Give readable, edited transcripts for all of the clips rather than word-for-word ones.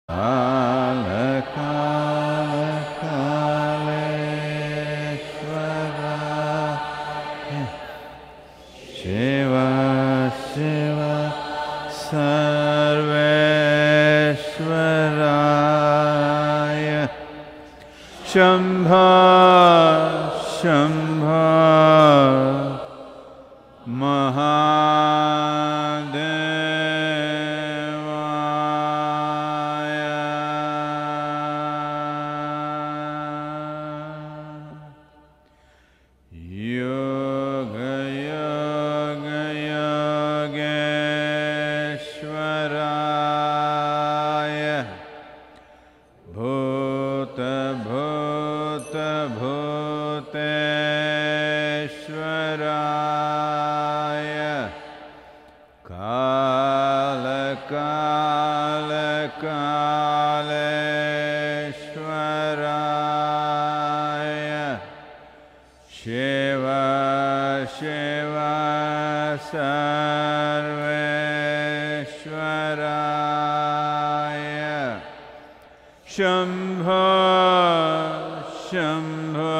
Shambha Shambha Mahadevaya Yoga Yoga Yogeshwaraya Bhuta Bhuta Bhuteshwaraya Kala Kala Kaleshwaraya Shiva Shiva Sarveshwaraya Shambha Shambha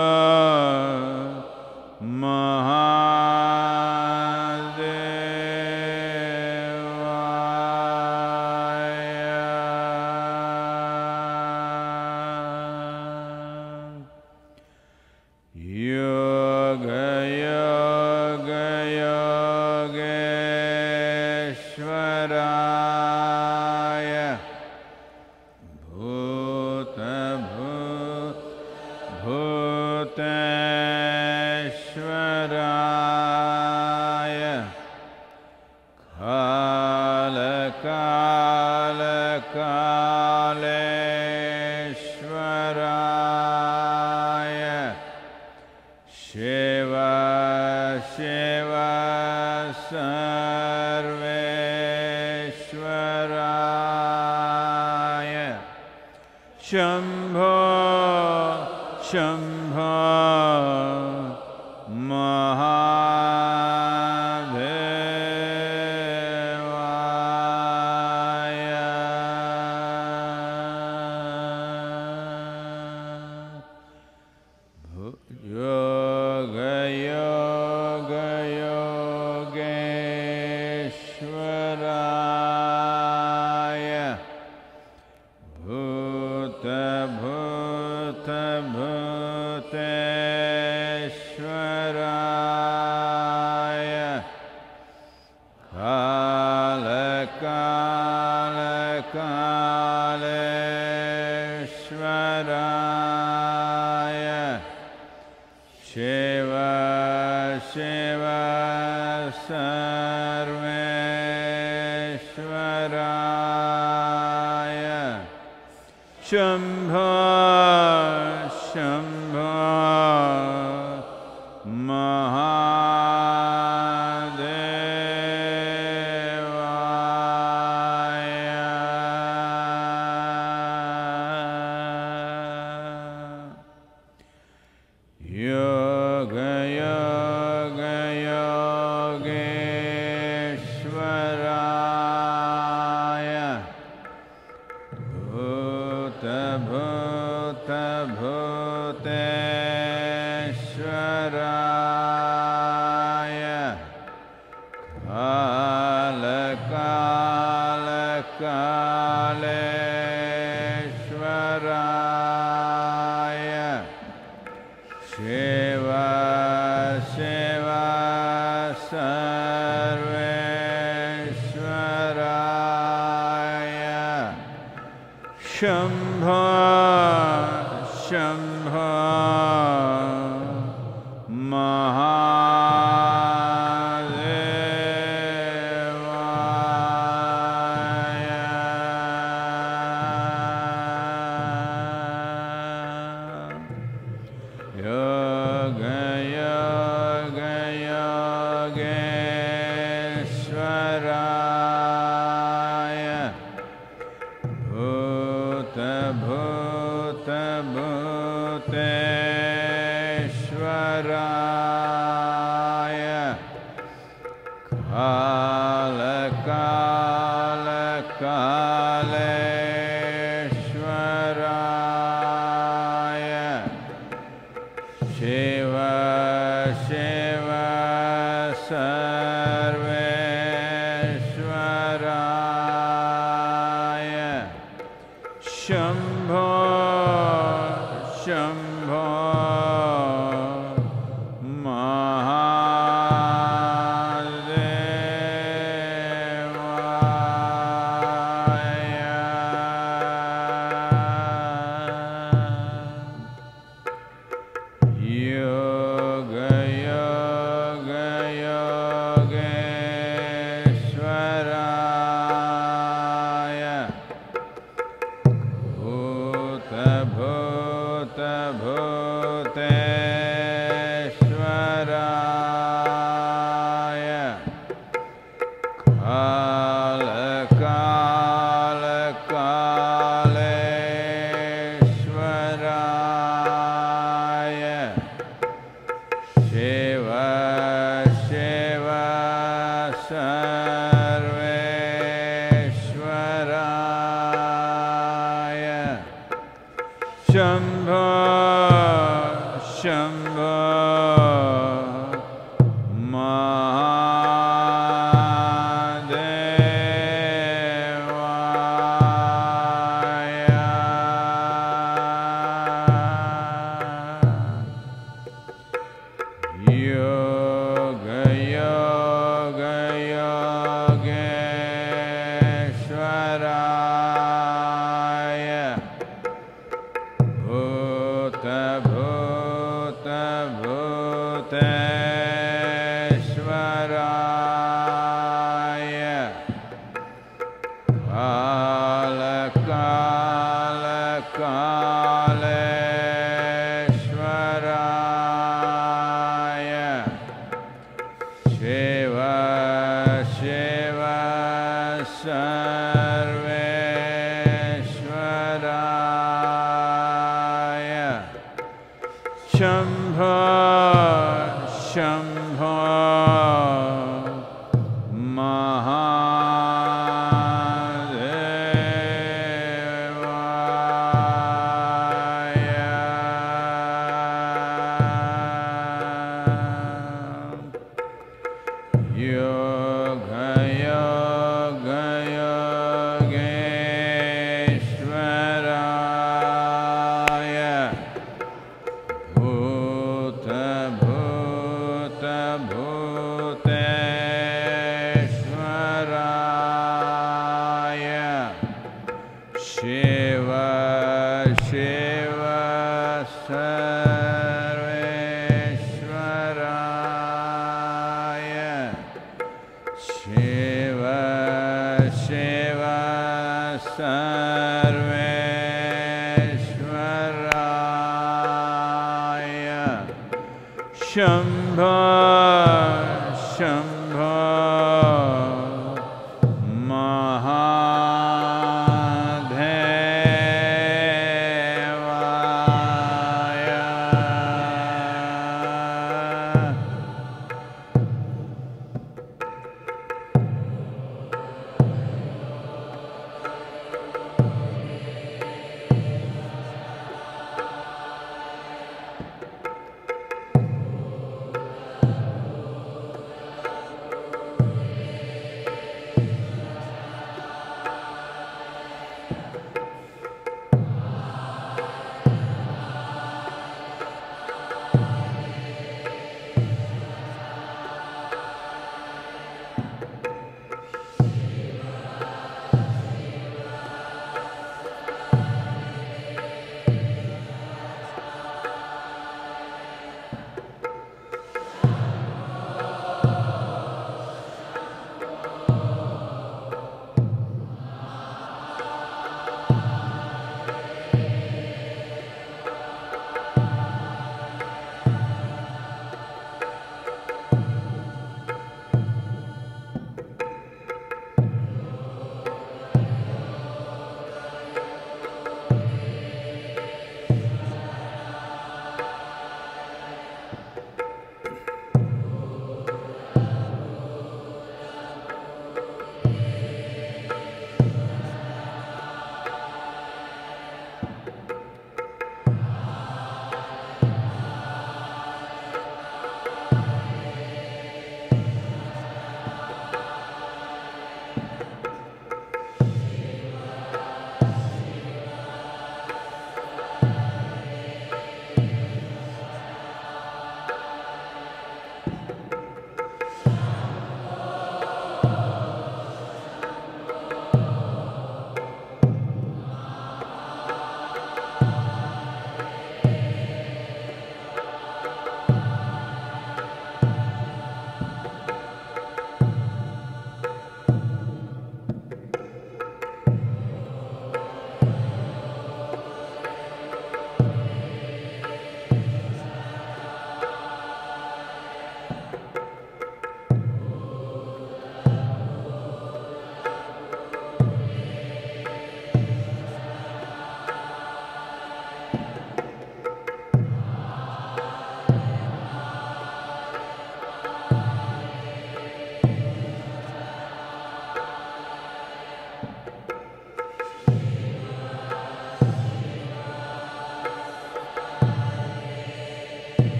Mahadevaya Yoga Yoga Yogeshwaraya Bhuta Bhuteshwaraya Kala Kala Kaleshwaraya Shiva Shiva Sarveshwaraya Shambho Shambho Mahadevaya Yoga Yoga Yogeshwaraya Bhuta Bhuta Bhuteshwaraya Kala Kala Kaleshwaraya Shiva Shiva Sarveshwaraya Shambha Shambha Mahadevaya Yoga Yoga Yogeshwaraya Bhuta Bhuta Bhuteshwaraya Kala Kala Kaleshwaraya Shiva Shiva Sarveshwaraya Shambha Shambha Mahadevaya Yoga Yoga Yogeshwaraya Bhuta Bhuta Bhuteshwaraya Kala Kala Kaleshwaraya Shambho, Shambho,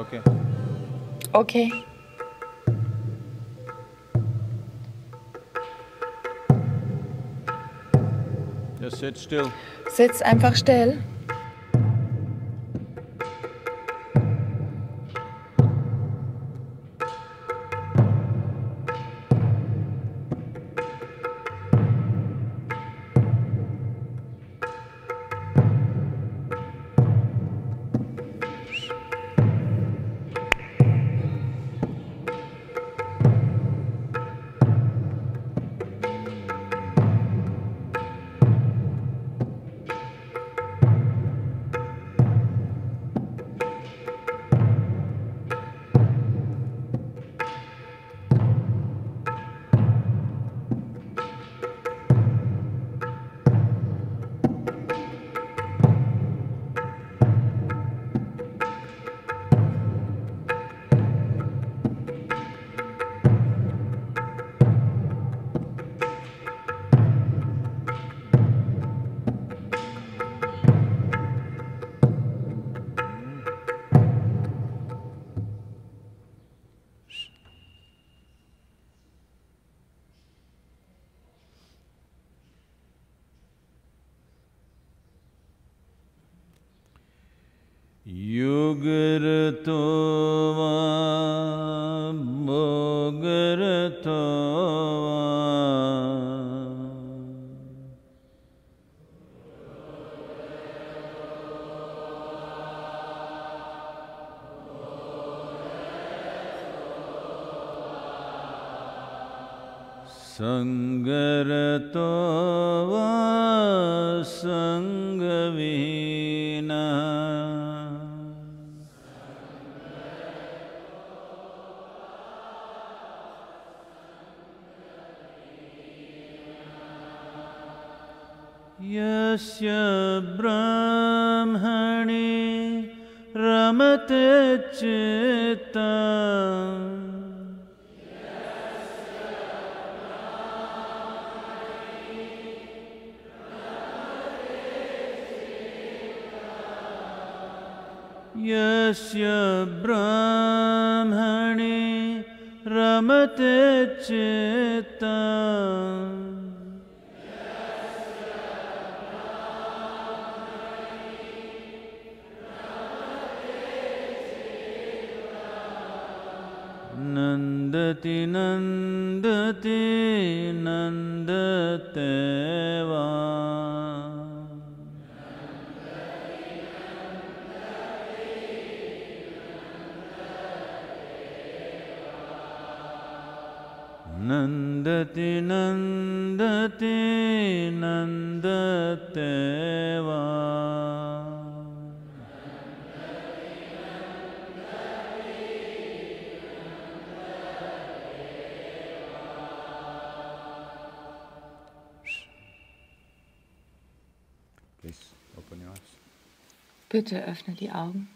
Okay. Okay. Just sit still. Sitz einfach still. Yugarto va bhogarto va Sangarato va sangavina Yasya brahmani ramate chitta Yasya brahmani ramate chitta Nandati nandati nandateva Nandati nandati nandateva Please open your eyes. Bitte öffne die Augen.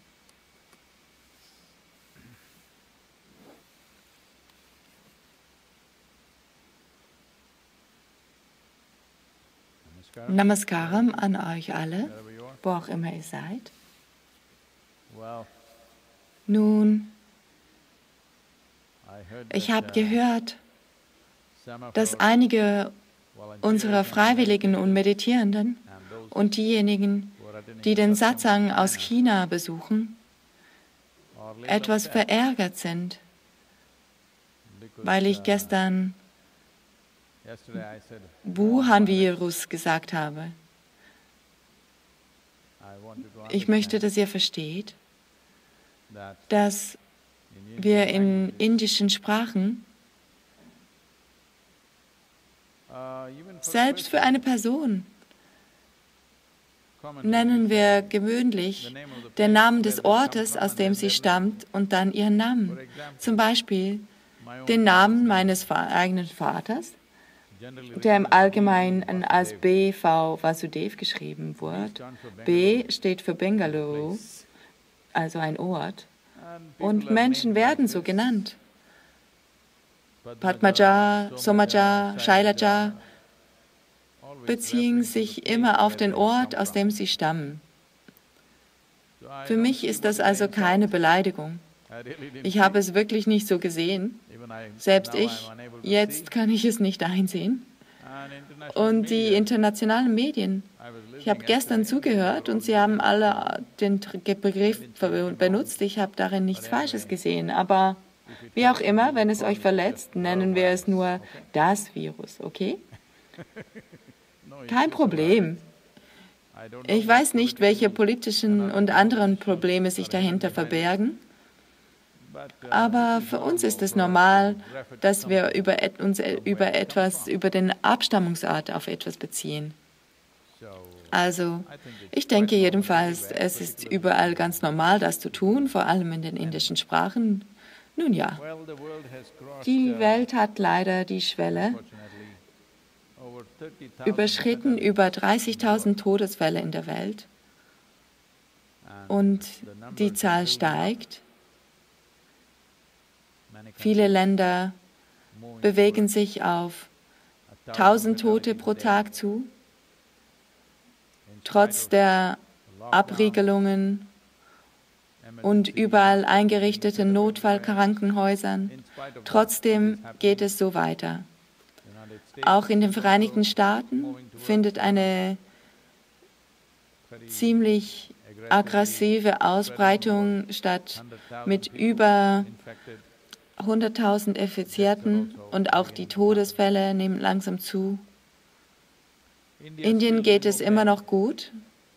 Namaskaram an euch alle, wo auch immer ihr seid. Nun, ich habe gehört, dass einige unserer Freiwilligen und Meditierenden und diejenigen, die den Satsang aus China besuchen, etwas verärgert sind, weil ich gestern Wuhan-Virus gesagt habe. Ich möchte, dass ihr versteht, dass wir in indischen Sprachen selbst für eine Person nennen wir gewöhnlich den Namen des Ortes, aus dem sie stammt, und dann ihren Namen. Zum Beispiel den Namen meines eigenen Vaters, der im Allgemeinen als B.V. Vasudev geschrieben wird. B steht für Bengaluru, also ein Ort. Und Menschen werden so genannt. Padmaja, Somaja, Shailaja beziehen sich immer auf den Ort, aus dem sie stammen. Für mich ist das also keine Beleidigung. Ich habe es wirklich nicht so gesehen. Selbst jetzt kann ich es nicht einsehen. Und die internationalen Medien. Ich habe gestern zugehört und sie haben alle den Begriff benutzt. Ich habe darin nichts Falsches gesehen. Aber wie auch immer, wenn es euch verletzt, nennen wir es nur das Virus, okay? Kein Problem. Ich weiß nicht, welche politischen und anderen Probleme sich dahinter verbergen. Aber für uns ist es normal, dass wir uns über den Abstammungsort auf etwas beziehen. Also, ich denke jedenfalls, es ist überall ganz normal, das zu tun, vor allem in den indischen Sprachen. Nun ja, die Welt hat leider die Schwelle überschritten, über 30.000 Todesfälle in der Welt. Und die Zahl steigt. Viele Länder bewegen sich auf 1.000 Tote pro Tag zu, trotz der Abriegelungen und überall eingerichteten Notfallkrankenhäusern. Trotzdem geht es so weiter. Auch in den Vereinigten Staaten findet eine ziemlich aggressive Ausbreitung statt mit über 100.000 Infizierten und auch die Todesfälle nehmen langsam zu. Indien geht es immer noch gut,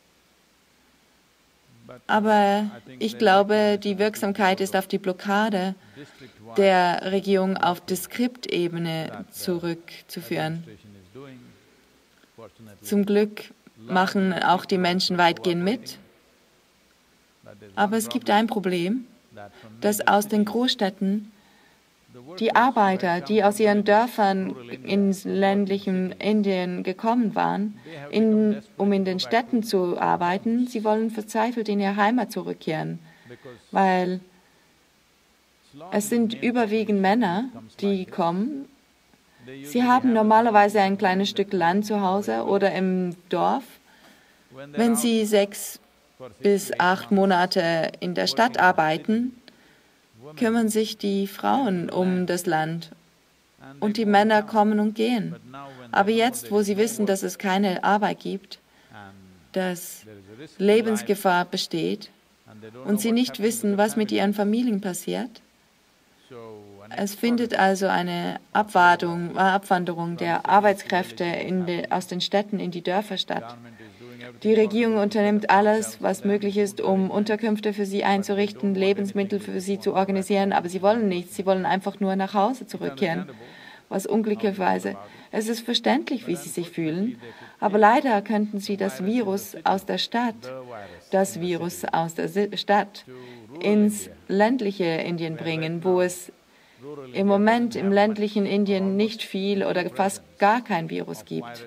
aber ich glaube, die Wirksamkeit ist auf die Blockade der Regierung auf Distriktebene zurückzuführen. Zum Glück machen auch die Menschen weitgehend mit, aber es gibt ein Problem, dass aus den Großstädten die Arbeiter, die aus ihren Dörfern ins ländlichen Indien gekommen waren, um in den Städten zu arbeiten, sie wollen verzweifelt in ihre Heimat zurückkehren, weil es sind überwiegend Männer, die kommen. Sie haben normalerweise ein kleines Stück Land zu Hause oder im Dorf. Wenn sie 6 bis 8 Monate in der Stadt arbeiten, kümmern sich die Frauen um das Land und die Männer kommen und gehen. Aber jetzt, wo sie wissen, dass es keine Arbeit gibt, dass Lebensgefahr besteht und sie nicht wissen, was mit ihren Familien passiert, es findet also eine Abwanderung der Arbeitskräfte aus den Städten in die Dörfer statt. Die Regierung unternimmt alles, was möglich ist, um Unterkünfte für sie einzurichten, Lebensmittel für sie zu organisieren, aber sie wollen nichts, sie wollen einfach nur nach Hause zurückkehren. Was unglücklicherweise, es ist verständlich, wie sie sich fühlen, aber leider könnten sie das Virus aus der Stadt ins ländliche Indien bringen, wo es im Moment im ländlichen Indien nicht viel oder fast gar kein Virus gibt.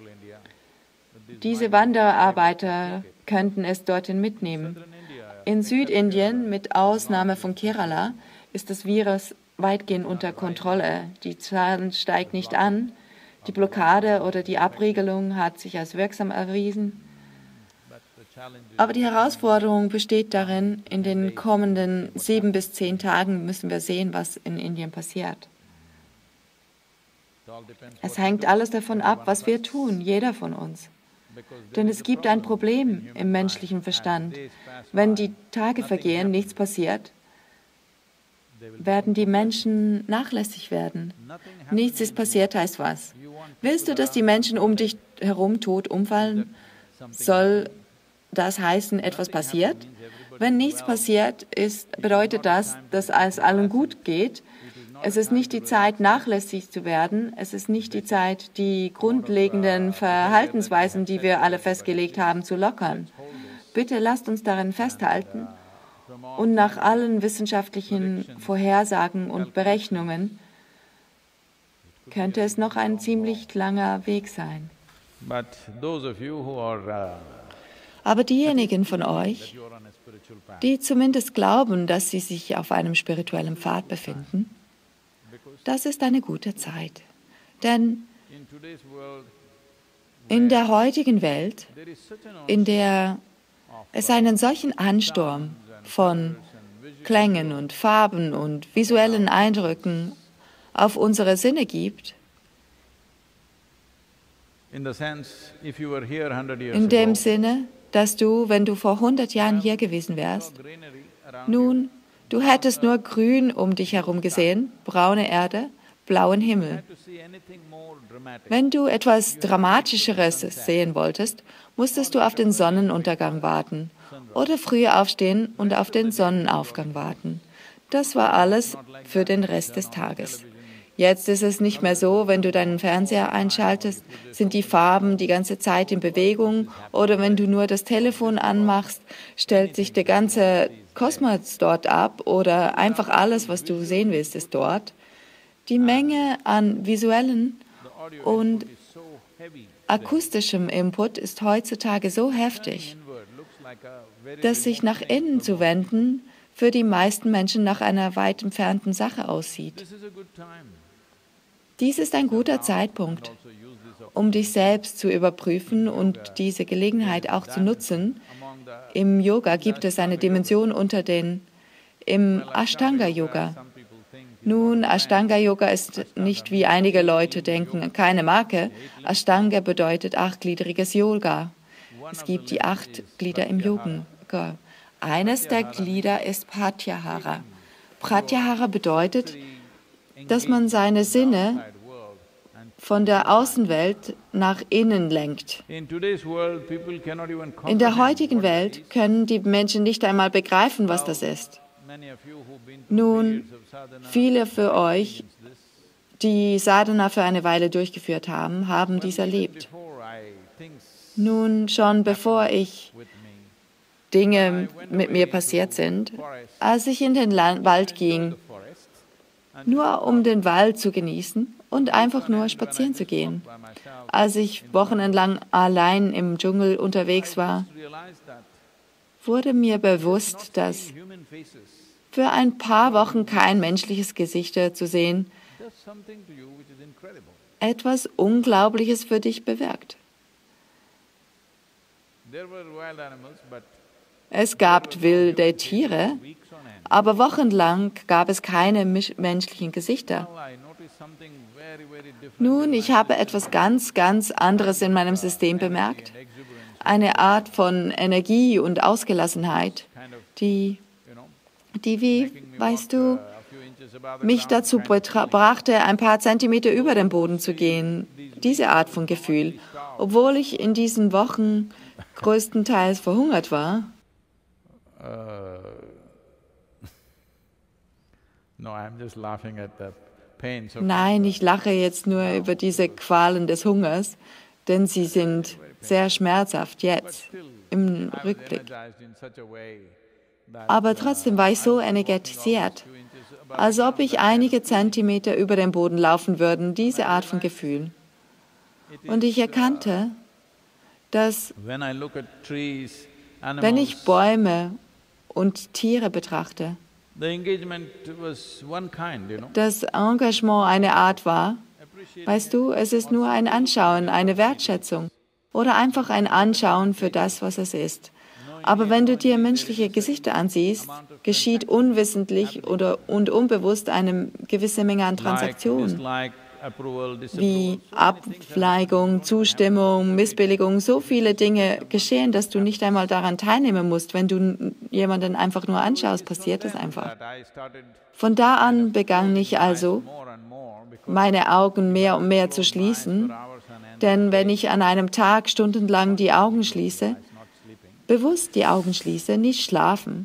Diese Wanderarbeiter könnten es dorthin mitnehmen. In Südindien, mit Ausnahme von Kerala, ist das Virus weitgehend unter Kontrolle. Die Zahl steigt nicht an. Die Blockade oder die Abriegelung hat sich als wirksam erwiesen. Aber die Herausforderung besteht darin, in den kommenden 7 bis 10 Tagen müssen wir sehen, was in Indien passiert. Es hängt alles davon ab, was wir tun, jeder von uns. Denn es gibt ein Problem im menschlichen Verstand. Wenn die Tage vergehen, nichts passiert, werden die Menschen nachlässig werden. Nichts ist passiert, heißt was? Willst du, dass die Menschen um dich herum tot umfallen? Soll das heißen, etwas passiert? Wenn nichts passiert ist, bedeutet das, dass es allen gut geht. Es ist nicht die Zeit, nachlässig zu werden. Es ist nicht die Zeit, die grundlegenden Verhaltensweisen, die wir alle festgelegt haben, zu lockern. Bitte lasst uns darin festhalten. Und nach allen wissenschaftlichen Vorhersagen und Berechnungen könnte es noch ein ziemlich langer Weg sein. Aber diejenigen von euch, die zumindest glauben, dass sie sich auf einem spirituellen Pfad befinden, das ist eine gute Zeit. Denn in der heutigen Welt, in der es einen solchen Ansturm von Klängen und Farben und visuellen Eindrücken auf unsere Sinne gibt, in dem Sinne, dass du, wenn du vor 100 Jahren hier gewesen wärst, nun, du hättest nur Grün um dich herum gesehen, braune Erde, blauen Himmel. Wenn du etwas Dramatischeres sehen wolltest, musstest du auf den Sonnenuntergang warten oder früher aufstehen und auf den Sonnenaufgang warten. Das war alles für den Rest des Tages. Jetzt ist es nicht mehr so, wenn du deinen Fernseher einschaltest, sind die Farben die ganze Zeit in Bewegung, oder wenn du nur das Telefon anmachst, stellt sich der ganze Kosmos dort ab oder einfach alles, was du sehen willst, ist dort. Die Menge an visuellen und akustischem Input ist heutzutage so heftig, dass sich nach innen zu wenden für die meisten Menschen nach einer weit entfernten Sache aussieht. Dies ist ein guter Zeitpunkt, um dich selbst zu überprüfen und diese Gelegenheit auch zu nutzen. Im Yoga gibt es eine Dimension im Ashtanga-Yoga. Nun, Ashtanga-Yoga ist nicht, wie einige Leute denken, keine Marke. Ashtanga bedeutet 8-gliedriges Yoga. Es gibt die 8 Glieder im Yoga. Eines der Glieder ist Pratyahara. Pratyahara bedeutet, dass man seine Sinne von der Außenwelt nach innen lenkt. In der heutigen Welt können die Menschen nicht einmal begreifen, was das ist. Nun, viele für euch, die Sadhana für eine Weile durchgeführt haben, haben dies erlebt. Nun, schon bevor Dinge mit mir passiert sind, als ich in den Wald ging, nur um den Wald zu genießen und einfach nur spazieren zu gehen. Als ich wochenlang allein im Dschungel unterwegs war, wurde mir bewusst, dass für ein paar Wochen kein menschliches Gesicht zu sehen etwas Unglaubliches für dich bewirkt. Es gab wilde Tiere, aber wochenlang gab es keine menschlichen Gesichter. Nun, ich habe etwas ganz, ganz anderes in meinem System bemerkt. Eine Art von Energie und Ausgelassenheit, die wie, weißt du, mich dazu brachte, ein paar Zentimeter über den Boden zu gehen. Diese Art von Gefühl. Obwohl ich in diesen Wochen größtenteils verhungert war. Nein, ich lache jetzt nur über diese Qualen des Hungers, denn sie sind sehr schmerzhaft jetzt, im Rückblick. Aber trotzdem war ich so energetisiert, als ob ich einige Zentimeter über den Boden laufen würde, diese Art von Gefühl. Und ich erkannte, dass wenn ich Bäume und Tiere betrachte, das Engagement eine Art war, weißt du, es ist nur ein Anschauen, eine Wertschätzung oder einfach ein Anschauen für das, was es ist. Aber wenn du dir menschliche Gesichter ansiehst, geschieht unwissentlich und unbewusst eine gewisse Menge an Transaktionen, wie Abneigung, Zustimmung, Missbilligung, so viele Dinge geschehen, dass du nicht einmal daran teilnehmen musst. Wenn du jemanden einfach nur anschaust, passiert das einfach. Von da an begann ich also, meine Augen mehr und mehr zu schließen, denn wenn ich an einem Tag stundenlang die Augen schließe, bewusst die Augen schließe, nicht schlafen,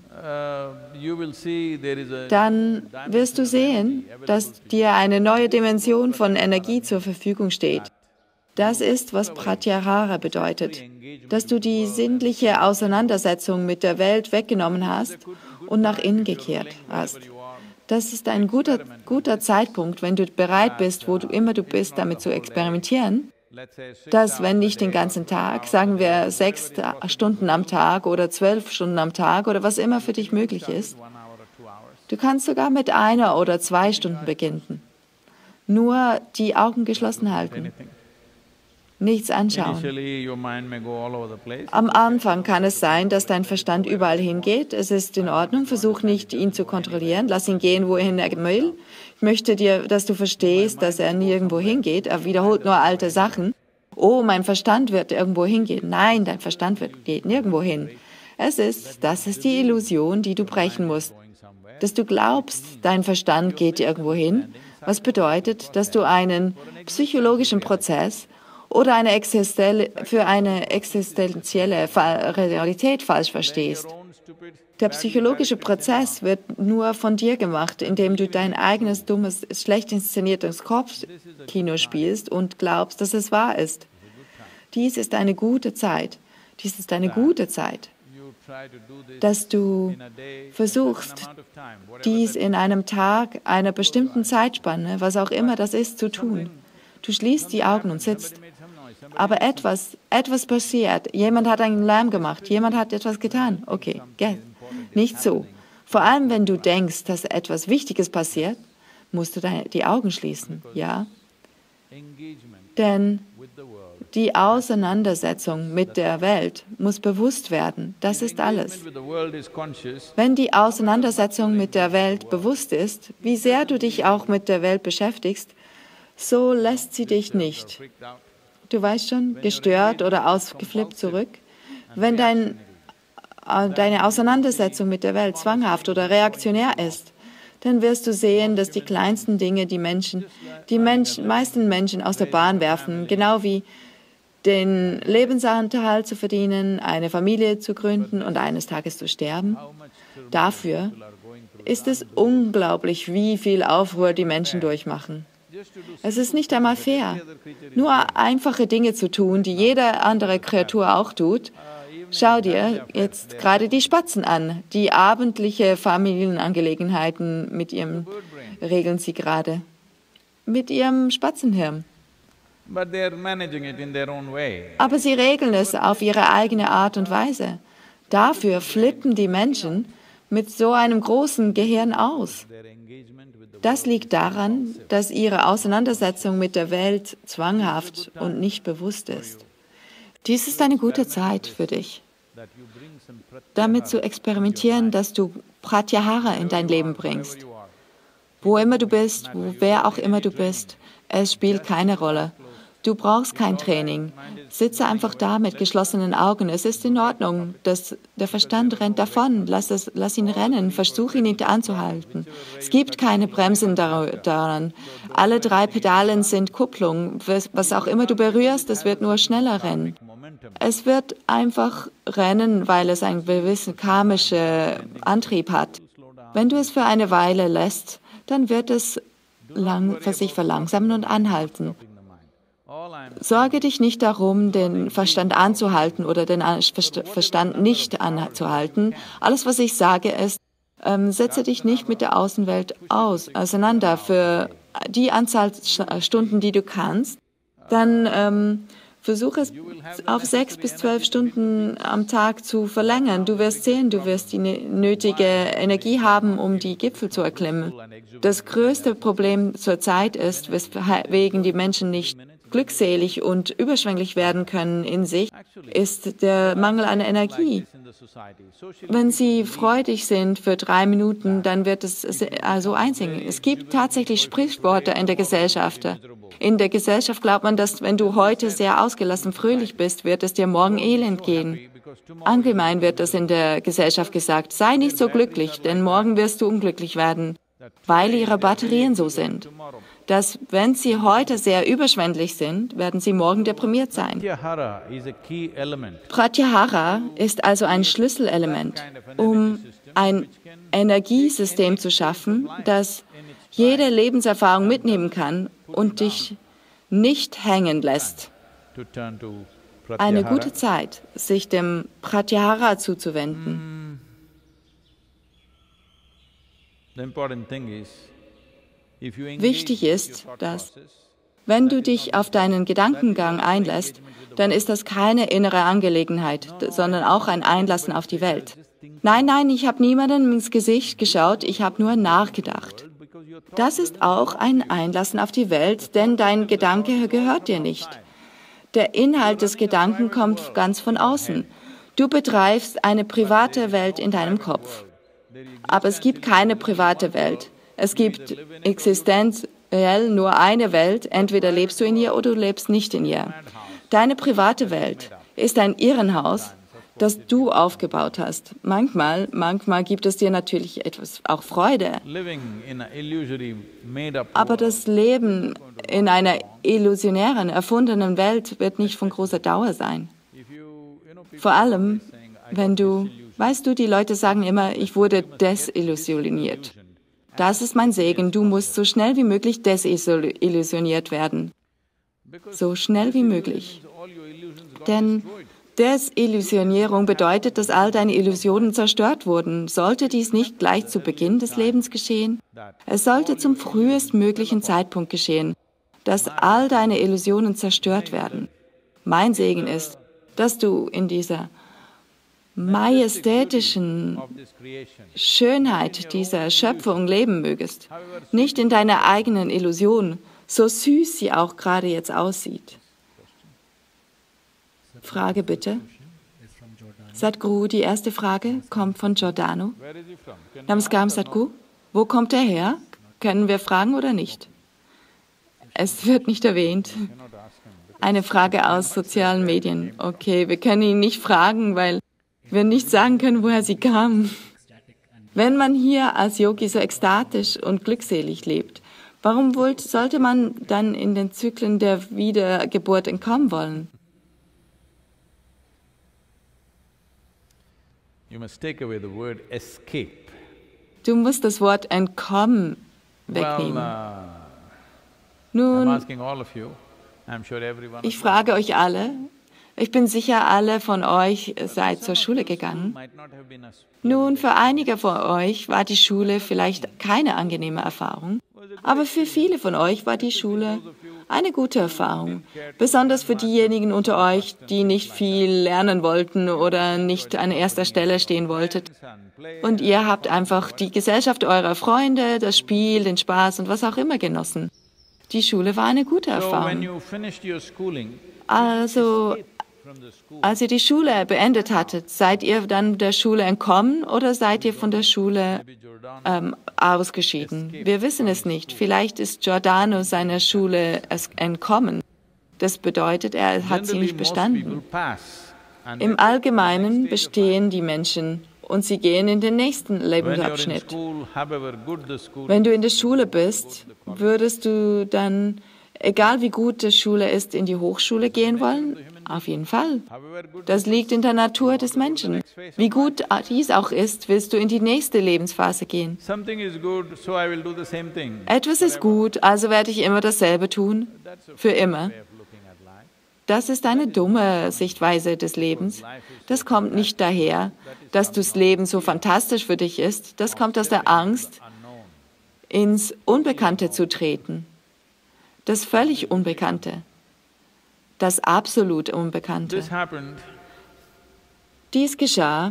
dann wirst du sehen, dass dir eine neue Dimension von Energie zur Verfügung steht. Das ist, was Pratyahara bedeutet, dass du die sinnliche Auseinandersetzung mit der Welt weggenommen hast und nach innen gekehrt hast. Das ist ein guter Zeitpunkt, wenn du bereit bist, wo du immer du bist, damit zu experimentieren, dass wenn nicht den ganzen Tag, sagen wir 6 Stunden am Tag oder 12 Stunden am Tag oder was immer für dich möglich ist, du kannst sogar mit 1 oder 2 Stunden beginnen. Nur die Augen geschlossen halten. nichts anschauen. Initially, your mind may go all over the place. Am Anfang kann es sein, dass dein Verstand überall hingeht. Es ist in Ordnung, versuch nicht, ihn zu kontrollieren. Lass ihn gehen, wohin er will. Ich möchte dir, dass du verstehst, dass er nirgendwo hingeht. Er wiederholt nur alte Sachen. Oh, mein Verstand wird irgendwo hingehen. Nein, dein Verstand geht nirgendwo hin. Das ist die Illusion, die du brechen musst. Dass du glaubst, dein Verstand geht irgendwo hin, was bedeutet, dass du einen psychologischen Prozess oder für eine existenzielle Realität falsch verstehst. Der psychologische Prozess wird nur von dir gemacht, indem du dein eigenes dummes, schlecht inszeniertes Kopfkino spielst und glaubst, dass es wahr ist. Dies ist eine gute Zeit. Dies ist eine gute Zeit, dass du versuchst, dies in einem Tag, einer bestimmten Zeitspanne, was auch immer das ist, zu tun. Du schließt die Augen und sitzt. Aber etwas passiert. Jemand hat einen Lärm gemacht. Jemand hat etwas getan. Okay, nicht so. Vor allem, wenn du denkst, dass etwas Wichtiges passiert, musst du die Augen schließen. Ja? Denn die Auseinandersetzung mit der Welt muss bewusst werden. Das ist alles. Wenn die Auseinandersetzung mit der Welt bewusst ist, wie sehr du dich auch mit der Welt beschäftigst, so lässt sie dich nicht. Du weißt schon, gestört oder ausgeflippt zurück. Wenn deine Auseinandersetzung mit der Welt zwanghaft oder reaktionär ist, dann wirst du sehen, dass die kleinsten Dinge die meisten Menschen aus der Bahn werfen, genau wie den Lebensunterhalt zu verdienen, eine Familie zu gründen und eines Tages zu sterben. Dafür ist es unglaublich, wie viel Aufruhr die Menschen durchmachen. Es ist nicht einmal fair, nur einfache Dinge zu tun, die jede andere Kreatur auch tut. Schau dir jetzt gerade die Spatzen an. Die abendliche Familienangelegenheiten regeln sie gerade. Mit ihrem Spatzenhirn. Aber sie regeln es auf ihre eigene Art und Weise. Dafür flippen die Menschen mit so einem großen Gehirn aus. Das liegt daran, dass ihre Auseinandersetzung mit der Welt zwanghaft und nicht bewusst ist. Dies ist eine gute Zeit für dich, damit zu experimentieren, dass du Pratyahara in dein Leben bringst. Wo immer du bist, wer auch immer du bist, es spielt keine Rolle. Du brauchst kein Training. Sitze einfach da mit geschlossenen Augen. Es ist in Ordnung. Der Verstand rennt davon. Lass ihn rennen. Versuch ihn nicht anzuhalten. Es gibt keine Bremsen daran. Alle 3 Pedalen sind Kupplung. Was auch immer du berührst, es wird nur schneller rennen. Es wird einfach rennen, weil es einen gewissen karmischen Antrieb hat. Wenn du es für eine Weile lässt, dann wird es sich verlangsamen und anhalten. Sorge dich nicht darum, den Verstand anzuhalten oder den Verstand nicht anzuhalten. Alles, was ich sage, ist, setze dich nicht mit der Außenwelt auseinander für die Anzahl Stunden, die du kannst. Dann versuche es auf 6 bis 12 Stunden am Tag zu verlängern. Du wirst sehen, du wirst die nötige Energie haben, um die Gipfel zu erklimmen. Das größte Problem zurzeit ist, weswegen die Menschen nicht glückselig und überschwänglich werden können in sich, ist der Mangel an Energie. Wenn sie freudig sind für 3 Minuten, dann wird es so einsingen. Es gibt tatsächlich Sprichworte in der Gesellschaft. In der Gesellschaft glaubt man, dass wenn du heute sehr ausgelassen fröhlich bist, wird es dir morgen elend gehen. Allgemein wird das in der Gesellschaft gesagt, sei nicht so glücklich, denn morgen wirst du unglücklich werden, weil ihre Batterien so sind, dass wenn sie heute sehr überschwänglich sind, werden sie morgen deprimiert sein. Pratyahara ist also ein Schlüsselelement, um ein Energiesystem zu schaffen, das jede Lebenserfahrung mitnehmen kann und dich nicht hängen lässt. Eine gute Zeit, sich dem Pratyahara zuzuwenden. Wichtig ist, dass, wenn du dich auf deinen Gedankengang einlässt, dann ist das keine innere Angelegenheit, sondern auch ein Einlassen auf die Welt. Nein, ich habe niemandem ins Gesicht geschaut, ich habe nur nachgedacht. Das ist auch ein Einlassen auf die Welt, denn dein Gedanke gehört dir nicht. Der Inhalt des Gedanken kommt ganz von außen. Du betreibst eine private Welt in deinem Kopf. Aber es gibt keine private Welt. Es gibt existenziell nur eine Welt. Entweder lebst du in ihr oder du lebst nicht in ihr. Deine private Welt ist ein Irrenhaus, das du aufgebaut hast. Manchmal gibt es dir natürlich etwas auch Freude. Aber das Leben in einer illusionären, erfundenen Welt wird nicht von großer Dauer sein. Vor allem, wenn du, weißt du, die Leute sagen immer, ich wurde desillusioniert. Das ist mein Segen, du musst so schnell wie möglich desillusioniert werden. So schnell wie möglich. Denn Desillusionierung bedeutet, dass all deine Illusionen zerstört wurden. Sollte dies nicht gleich zu Beginn des Lebens geschehen? Es sollte zum frühestmöglichen Zeitpunkt geschehen, dass all deine Illusionen zerstört werden. Mein Segen ist, dass du in dieser majestätischen Schönheit dieser Schöpfung leben mögest, nicht in deiner eigenen Illusion, so süß sie auch gerade jetzt aussieht. Frage bitte. Sadhguru, die erste Frage kommt von Giordano. Namaskaram Sadhguru. Wo kommt er her? Können wir fragen oder nicht? Es wird nicht erwähnt. Eine Frage aus sozialen Medien. Okay, wir können ihn nicht fragen, weil wir nicht sagen können, woher sie kam. Wenn man hier als Yogi so ekstatisch und glückselig lebt, warum sollte man dann in den Zyklen der Wiedergeburt entkommen wollen? Du musst das Wort entkommen wegnehmen. Nun, ich frage euch alle, ich bin sicher, alle von euch seid zur Schule gegangen. Nun, für einige von euch war die Schule vielleicht keine angenehme Erfahrung, aber für viele von euch war die Schule eine gute Erfahrung. Besonders für diejenigen unter euch, die nicht viel lernen wollten oder nicht an erster Stelle stehen wolltet. Und ihr habt einfach die Gesellschaft eurer Freunde, das Spiel, den Spaß und was auch immer genossen. Die Schule war eine gute Erfahrung. Also, als ihr die Schule beendet hattet, seid ihr dann der Schule entkommen oder seid ihr von der Schule ausgeschieden? Wir wissen es nicht. Vielleicht ist Giordano seiner Schule entkommen. Das bedeutet, er hat sie nicht bestanden. Im Allgemeinen bestehen die Menschen und sie gehen in den nächsten Lebensabschnitt. Wenn du in der Schule bist, würdest du dann, egal wie gut die Schule ist, in die Hochschule gehen wollen? Auf jeden Fall. Das liegt in der Natur des Menschen. Wie gut dies auch ist, willst du in die nächste Lebensphase gehen. Etwas ist gut, also werde ich immer dasselbe tun. Für immer. Das ist eine dumme Sichtweise des Lebens. Das kommt nicht daher, dass das Leben so fantastisch für dich ist. Das kommt aus der Angst, ins Unbekannte zu treten. Das völlig Unbekannte. Das absolut Unbekannte. Dies geschah.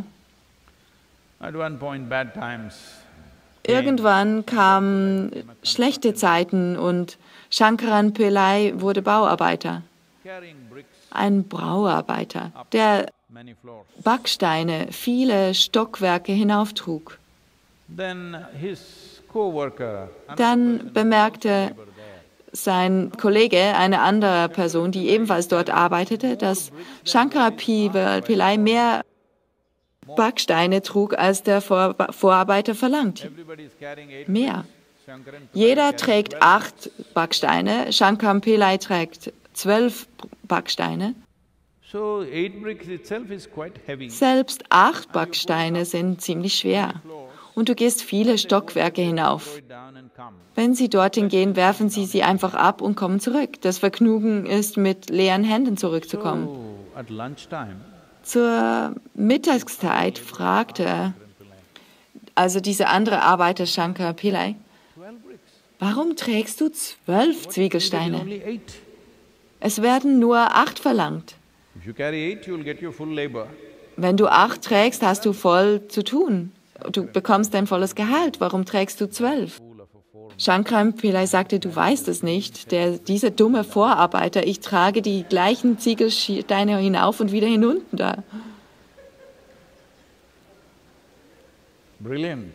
Irgendwann kamen schlechte Zeiten und Shankaran Pillai wurde Bauarbeiter. Ein Bauarbeiter, der Backsteine, viele Stockwerke hinauftrug. Dann bemerkte sein Kollege, eine andere Person, die ebenfalls dort arbeitete, dass Shankaran Pillai mehr Backsteine trug, als der Vorarbeiter verlangt. Mehr. Jeder trägt 8 Backsteine, Shankaran Pillai trägt 12 Backsteine. Selbst 8 Backsteine sind ziemlich schwer. Und du gehst viele Stockwerke hinauf. Wenn sie dorthin gehen, werfen sie sie einfach ab und kommen zurück. Das Vergnügen ist, mit leeren Händen zurückzukommen. Zur Mittagszeit fragte also dieser andere Arbeiter Shankaran Pillai, warum trägst du 12 Ziegelsteine? Es werden nur 8 verlangt. Wenn du 8 trägst, hast du voll zu tun. Du bekommst dein volles Gehalt. Warum trägst du 12? Shankram Pillai sagte, du weißt es nicht, dieser dumme Vorarbeiter, ich trage die gleichen Ziegelsteine hinauf und wieder hinunter. Brilliant.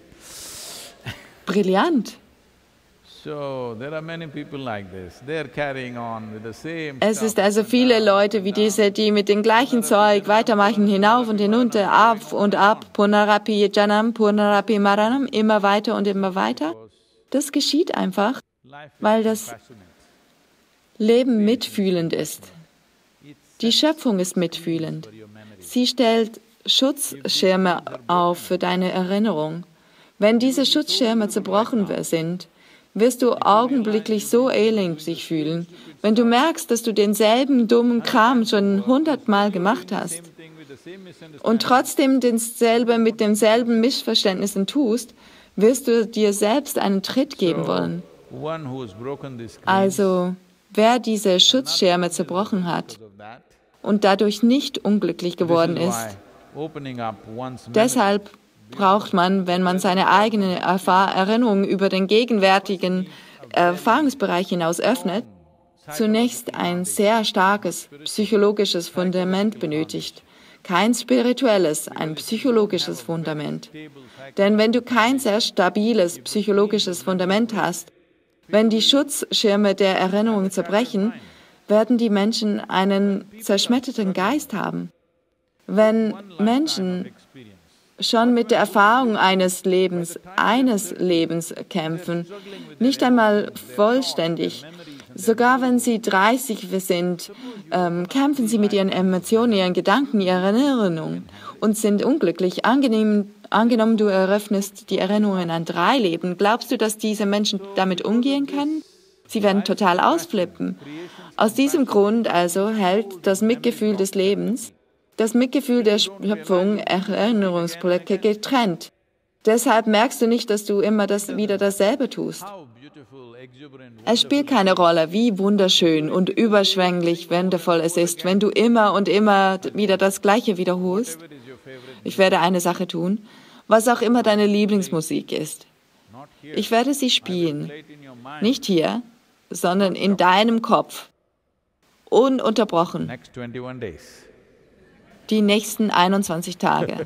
Brillant. So, there are many people like this. They are carrying on with the same Es stuff. ist also viele Leute wie diese, die mit dem gleichen Zeug weitermachen, hinauf und hinunter, auf und ab, Punarapi Janam, Punarapi Maranam, immer weiter und immer weiter. Das geschieht einfach, weil das Leben mitfühlend ist. Die Schöpfung ist mitfühlend. Sie stellt Schutzschirme auf für deine Erinnerung. Wenn diese Schutzschirme zerbrochen sind, wirst du augenblicklich so elend sich fühlen, wenn du merkst, dass du denselben dummen Kram schon 100-mal gemacht hast und trotzdem dasselbe mit denselben Missverständnissen tust, wirst du dir selbst einen Tritt geben wollen. Also, wer diese Schutzschirme zerbrochen hat und dadurch nicht unglücklich geworden ist, deshalb braucht man, wenn man seine eigene Erinnerung über den gegenwärtigen Erfahrungsbereich hinaus öffnet, zunächst ein sehr starkes psychologisches Fundament benötigt. Kein spirituelles, ein psychologisches Fundament. Denn wenn du kein sehr stabiles psychologisches Fundament hast, wenn die Schutzschirme der Erinnerung zerbrechen, werden die Menschen einen zerschmetterten Geist haben. Wenn Menschen schon mit der Erfahrung eines Lebens kämpfen, nicht einmal vollständig. Sogar wenn sie 30 sind, kämpfen sie mit ihren Emotionen, ihren Gedanken, ihrer Erinnerung und sind unglücklich. Angenommen, du eröffnest die Erinnerungen an 3 Leben, glaubst du, dass diese Menschen damit umgehen können? Sie werden total ausflippen. Aus diesem Grund also hält das Mitgefühl des Lebens das Mitgefühl der Schöpfung, Erinnerungsblöcke getrennt. Deshalb merkst du nicht, dass du immer wieder dasselbe tust. Es spielt keine Rolle, wie wunderschön und überschwänglich wundervoll es ist, wenn du immer und immer wieder das Gleiche wiederholst. Ich werde eine Sache tun, was auch immer deine Lieblingsmusik ist. Ich werde sie spielen, nicht hier, sondern in deinem Kopf, ununterbrochen. Die nächsten 21 Tage.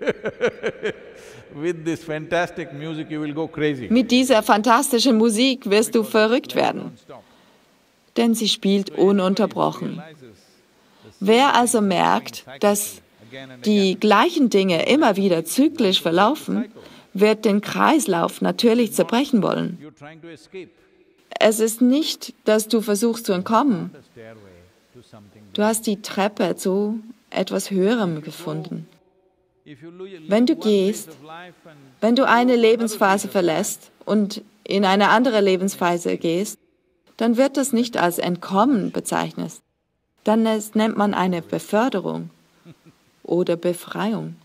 Mit dieser fantastischen Musik wirst du verrückt werden, denn sie spielt ununterbrochen. Wer also merkt, dass die gleichen Dinge immer wieder zyklisch verlaufen, wird den Kreislauf natürlich zerbrechen wollen. Es ist nicht, dass du versuchst zu entkommen. Du hast die Treppe zu etwas Höherem gefunden. Wenn du gehst, wenn du eine Lebensphase verlässt und in eine andere Lebensphase gehst, dann wird das nicht als Entkommen bezeichnet. Dann nennt man eine Beförderung oder Befreiung.